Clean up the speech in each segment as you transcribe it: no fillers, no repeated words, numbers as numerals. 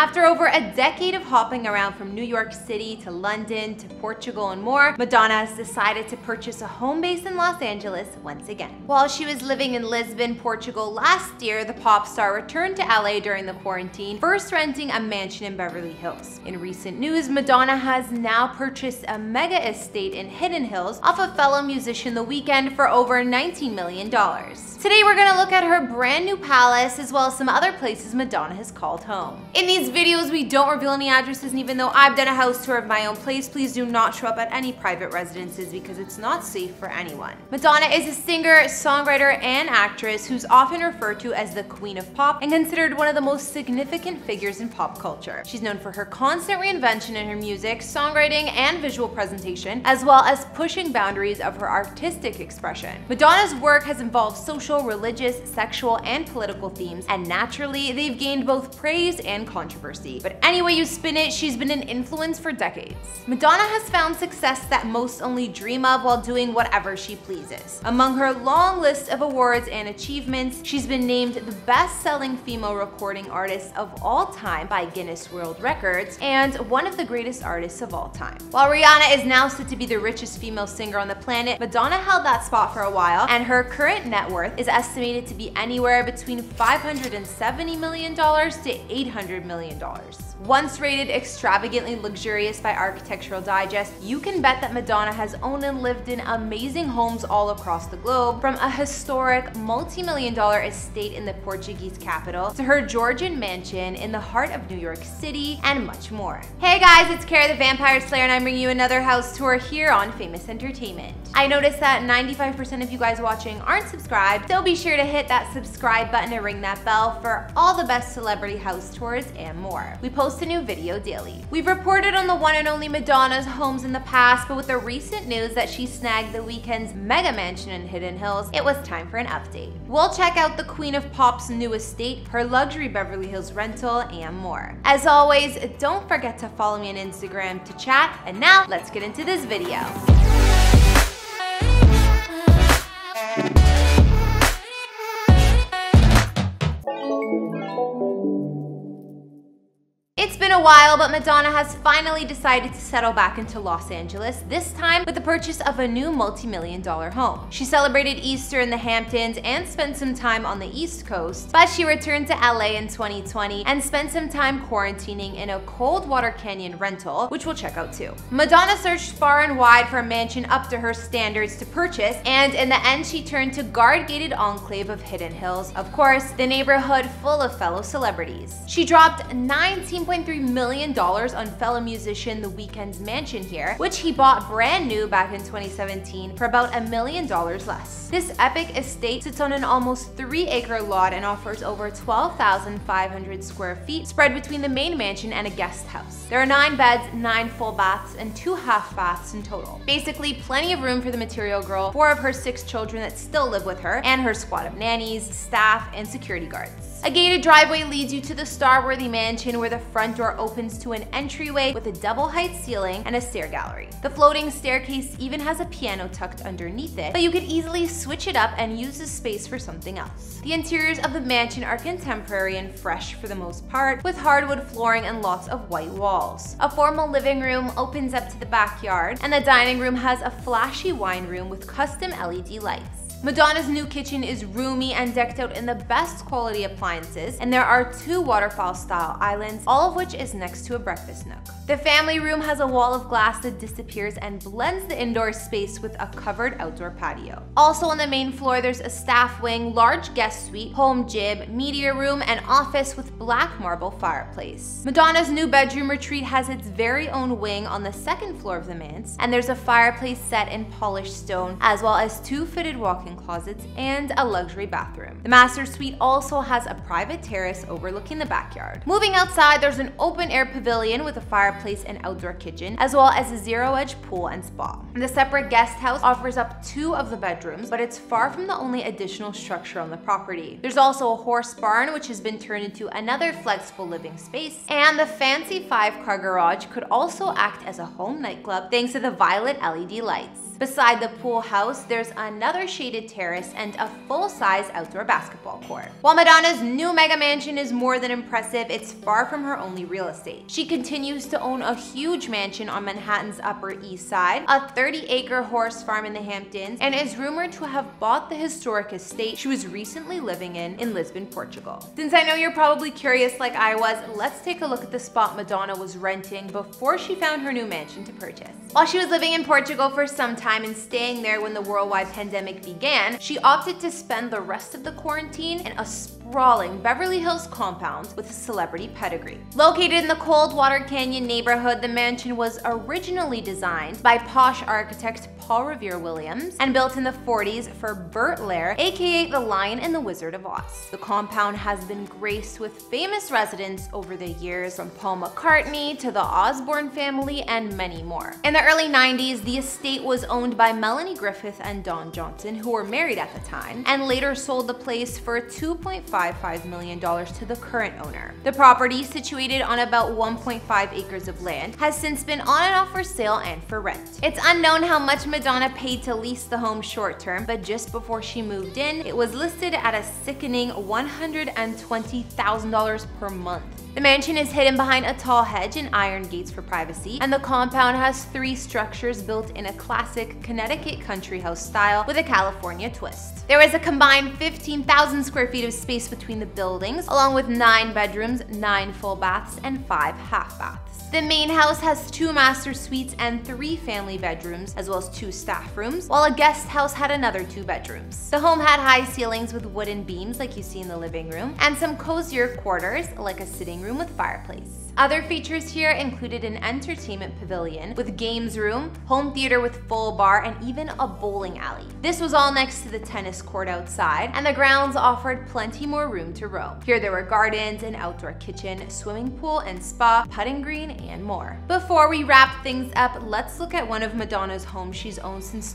After over a decade of hopping around from New York City to London to Portugal and more, Madonna has decided to purchase a home base in Los Angeles once again. While she was living in Lisbon, Portugal last year, the pop star returned to LA during the quarantine, first renting a mansion in Beverly Hills. In recent news, Madonna has now purchased a mega estate in Hidden Hills off of fellow musician The Weeknd for over $19 million. Today we're gonna look at her brand new palace as well as some other places Madonna has called home. In these videos, we don't reveal any addresses, and even though I've done a house tour of my own place, please do not show up at any private residences because it's not safe for anyone. Madonna is a singer, songwriter, and actress who's often referred to as the Queen of Pop and considered one of the most significant figures in pop culture. She's known for her constant reinvention in her music, songwriting, and visual presentation, as well as pushing boundaries of her artistic expression. Madonna's work has involved social, religious, sexual, and political themes, and naturally, they've gained both praise and controversy. But any way you spin it, she's been an influence for decades. Madonna has found success that most only dream of while doing whatever she pleases. Among her long list of awards and achievements, she's been named the best-selling female recording artist of all time by Guinness World Records and one of the greatest artists of all time. While Rihanna is now said to be the richest female singer on the planet, Madonna held that spot for a while, and her current net worth is estimated to be anywhere between $570 million to $800 million. Once rated extravagantly luxurious by Architectural Digest, you can bet that Madonna has owned and lived in amazing homes all across the globe, from a historic multi-million-dollar estate in the Portuguese capital to her Georgian mansion in the heart of New York City, and much more. Hey guys, it's Kara the Vampire Slayer, and I'm bringing you another house tour here on Famous Entertainment. I noticed that 95% of you guys watching aren't subscribed, so be sure to hit that subscribe button and ring that bell for all the best celebrity house tours and more. We post a new video daily. We've reported on the one and only Madonna's homes in the past, but with the recent news that she snagged The Weeknd's mega mansion in Hidden Hills, it was time for an update. We'll check out the Queen of Pop's new estate, her luxury Beverly Hills rental, and more. As always, don't forget to follow me on Instagram to chat, and now let's get into this video. It's been a while, but Madonna has finally decided to settle back into Los Angeles, this time with the purchase of a new multi-million-dollar home. She celebrated Easter in the Hamptons and spent some time on the East Coast, but she returned to LA in 2020 and spent some time quarantining in a Coldwater Canyon rental, which we'll check out too. Madonna searched far and wide for a mansion up to her standards to purchase, and in the end she turned to guard-gated enclave of Hidden Hills, of course, the neighborhood full of fellow celebrities. She dropped $19.3 million on fellow musician The Weeknd's mansion here, which he bought brand new back in 2017 for about $1 million less. This epic estate sits on an almost 3-acre lot and offers over 12,500 square feet spread between the main mansion and a guest house. There are 9 beds, 9 full baths, and 2 half baths in total. Basically, plenty of room for the material girl, 4 of her 6 children that still live with her, and her squad of nannies, staff, and security guards. A gated driveway leads you to the star-worthy mansion, where the front door opens to an entryway with a double-height ceiling and a stair gallery. The floating staircase even has a piano tucked underneath it, but you could easily switch it up and use the space for something else. The interiors of the mansion are contemporary and fresh for the most part, with hardwood flooring and lots of white walls. A formal living room opens up to the backyard, and the dining room has a flashy wine room with custom LED lights. Madonna's new kitchen is roomy and decked out in the best quality appliances, and there are 2 waterfall-style islands, all of which is next to a breakfast nook. The family room has a wall of glass that disappears and blends the indoor space with a covered outdoor patio. Also on the main floor, there's a staff wing, large guest suite, home gym, media room, and office with black marble fireplace. Madonna's new bedroom retreat has its very own wing on the 2nd floor of the manse, and there's a fireplace set in polished stone, as well as 2 fitted walk-in closets and a luxury bathroom. The master suite also has a private terrace overlooking the backyard. Moving outside, there's an open-air pavilion with a fireplace and outdoor kitchen, as well as a zero-edge pool and spa. The separate guest house offers up 2 of the bedrooms, but it's far from the only additional structure on the property. There's also a horse barn, which has been turned into another flexible living space, and the fancy 5-car garage could also act as a home nightclub thanks to the violet LED lights. Beside the pool house, there's another shaded terrace and a full-size outdoor basketball court. While Madonna's new mega mansion is more than impressive, it's far from her only real estate. She continues to own a huge mansion on Manhattan's Upper East Side, a 30-acre horse farm in the Hamptons, and is rumored to have bought the historic estate she was recently living in Lisbon, Portugal. Since I know you're probably curious like I was, let's take a look at the spot Madonna was renting before she found her new mansion to purchase. While she was living in Portugal for some time and staying there when the worldwide pandemic began, she opted to spend the rest of the quarantine in a sprawling Beverly Hills compound with a celebrity pedigree. Located in the Coldwater Canyon neighborhood, the mansion was originally designed by posh architect Paul Revere Williams and built in the 40s for Burt Lair, aka the Lion and the Wizard of Oz. The compound has been graced with famous residents over the years, from Paul McCartney to the Osborne family and many more. In the early 90s, the estate was owned by Melanie Griffith and Don Johnson, who were married at the time, and later sold the place for $2.55 million to the current owner. The property, situated on about 1.5 acres of land, has since been on and off for sale and for rent. It's unknown how much Madonna paid to lease the home short term, but just before she moved in, it was listed at a sickening $120,000 per month. The mansion is hidden behind a tall hedge and iron gates for privacy, and the compound has 3 structures built in a classic Connecticut country house style with a California twist. There is a combined 15,000 square feet of space between the buildings, along with 9 bedrooms, 9 full baths, and 5 half baths. The main house has 2 master suites and 3 family bedrooms, as well as 2 staff rooms, while a guest house had another 2 bedrooms. The home had high ceilings with wooden beams like you see in the living room, and some cozier quarters like a sitting room with fireplace. Other features here included an entertainment pavilion with games room, home theater with full bar, and even a bowling alley. This was all next to the tennis court outside, and the grounds offered plenty more room to roam. Here there were gardens, an outdoor kitchen, swimming pool and spa, putting green, and more. Before we wrap things up, let's look at one of Madonna's homes she's owned since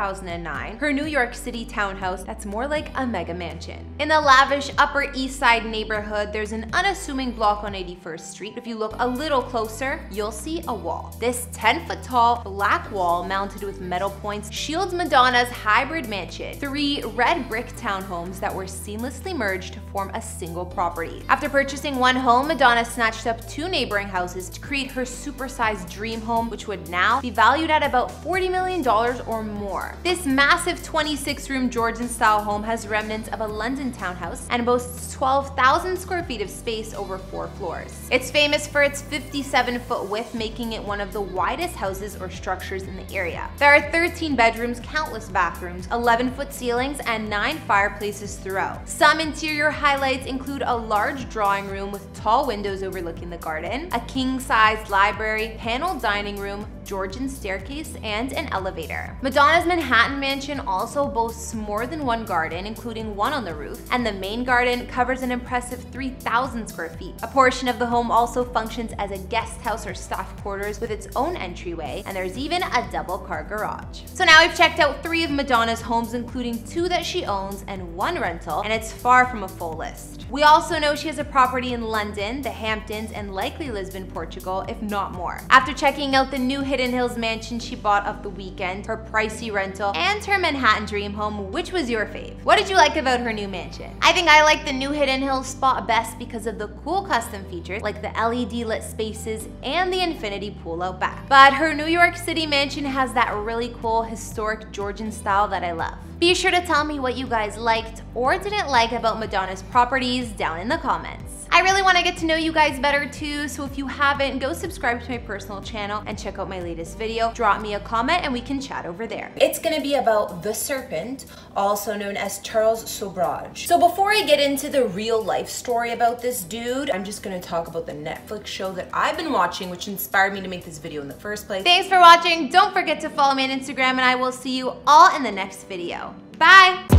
2009, her New York City townhouse that's more like a mega mansion. In the lavish Upper East Side neighborhood, there's an unassuming block on 81st Street. If you look a little closer, you'll see a wall. This 10-foot tall black wall mounted with metal points shields Madonna's hybrid mansion, 3 red brick townhomes that were seamlessly merged to form a single property. After purchasing one home, Madonna snatched up 2 neighboring houses to create her supersized dream home, which would now be valued at about $40 million or more. This massive 26-room Georgian-style home has remnants of a London townhouse and boasts 12,000 square feet of space over 4 floors. It's famous for its 57-foot width, making it one of the widest houses or structures in the area. There are 13 bedrooms, countless bathrooms, 11-foot ceilings, and 9 fireplaces throughout. Some interior highlights include a large drawing room with tall windows overlooking the garden, a king-sized library, paneled dining room, Georgian staircase, and an elevator. Madonna's Manhattan mansion also boasts more than 1 garden, including one on the roof, and the main garden covers an impressive 3,000 square feet. A portion of the home also functions as a guest house or staff quarters with its own entryway, and there's even a double-car garage. So now we've checked out 3 of Madonna's homes, including 2 that she owns and 1 rental, and it's far from a full list. We also know she has a property in London, the Hamptons, and likely Lisbon, Portugal, if not more. After checking out the new Hidden Hills mansion she bought of the Weeknd, her pricey rental, and her Manhattan dream home, which was your fave? What did you like about her new mansion? I think I like the new Hidden Hills spot best because of the cool custom features like the LED lit spaces and the infinity pool out back. But her New York City mansion has that really cool historic Georgian style that I love. Be sure to tell me what you guys liked or didn't like about Madonna's properties down in the comments. I really want to get to know you guys better too, so if you haven't, go subscribe to my personal channel and check out my latest video. Drop me a comment and we can chat over there. It's gonna be about the serpent, also known as Charles Sobrage. So before I get into the real life story about this dude, I'm just gonna talk about the Netflix show that I've been watching, which inspired me to make this video in the first place. Thanks for watching. Don't forget to follow me on Instagram, and I will see you all in the next video. Bye!